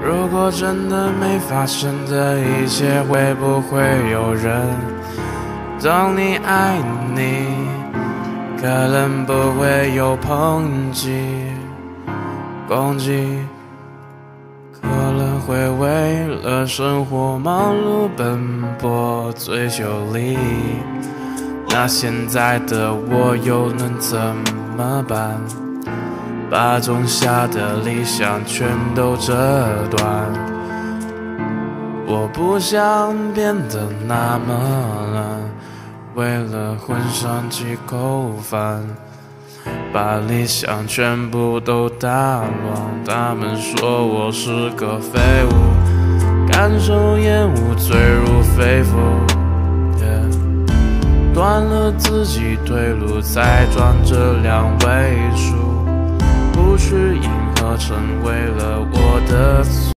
如果真的没发生的一切，会不会有人懂你爱你？可能不会有抨击、攻击，可能会为了生活忙碌奔波追求利益。那现在的我又能怎么办？把种下的理想全都折断。我不想变得那么懒，为了混上几口饭，把理想全部都打乱。他们说我是个废物，感受厌恶坠入肺腑，断了自己退路，才转这2位数，不去迎合成为了我的